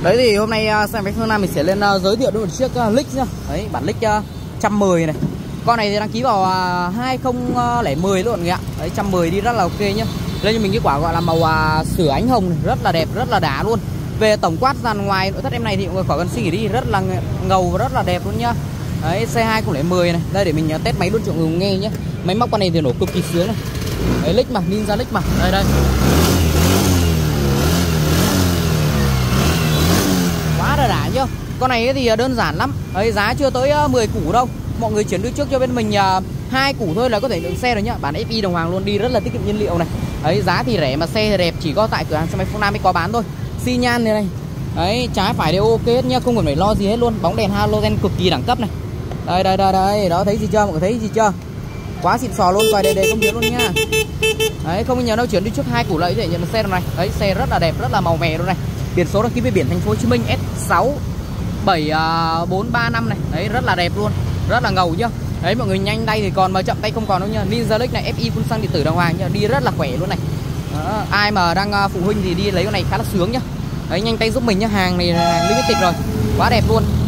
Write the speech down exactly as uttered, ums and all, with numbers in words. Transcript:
Đấy thì hôm nay uh, xem với Phương Nam mình sẽ lên uh, giới thiệu một chiếc uh, Lix nhá. Đấy, bản Lix uh, một trăm mười này. Con này thì đăng ký vào uh, hai không không không luôn ạ. Đấy, một trăm mười đi rất là ok nhá. Lên cho mình cái quả gọi là màu uh, sữa ánh hồng này, rất là đẹp, rất là đã luôn. Về tổng quát dàn ngoài nội thất em này thì mọi người khỏi cần suy nghĩ đi, rất là ngầu và rất là đẹp luôn nhá. Đấy, xe hai không không không này. Đây để mình uh, test máy luôn cho mọi người nghe nhé. Máy móc con này thì nổ cực kỳ sướng này. Đấy, Lix mà, Ninja Lix mà. Đây đây. Quá là đã chưa? Con này thì đơn giản lắm. Đấy, giá chưa tới mười củ đâu. Mọi người chuyển đưa trước cho bên mình hai củ thôi là có thể lượng xe rồi nhá. Bản ép i đồng hàng luôn, đi rất là tiết kiệm nhiên liệu này. Đấy, giá thì rẻ mà xe thì đẹp, chỉ có tại cửa hàng xe máy Phương Nam mới có bán thôi. Xi nhan này này. Đấy, trái phải đều ok hết nhá, không cần phải lo gì hết luôn. Bóng đèn halogen cực kỳ đẳng cấp này. Đây đây đây đây, đó thấy gì chưa? Mọi người thấy gì chưa? Quá xịn sò luôn, vài đề đề không thiếu luôn nha. Đấy, không nhớ đâu, chuyển đi trước hai củ lợi để nhận được xe này. Đấy, xe rất là đẹp, rất là màu mè luôn này. Biển số đăng ký với biển thành phố Hồ Chí Minh S sáu bảy bốn ba năm này. Đấy, rất là đẹp luôn, rất là ngầu nhá. Đấy, mọi người nhanh tay thì còn mà chậm tay không còn đâu nha. Ninja Lix này ép i phun xăng điện tử đàng hoàng nhá, đi rất là khỏe luôn này. Đó, ai mà đang phụ huynh thì đi lấy con này khá là sướng nhá. Đấy, nhanh tay giúp mình nhá, hàng này hàng limited rồi. Quá đẹp luôn.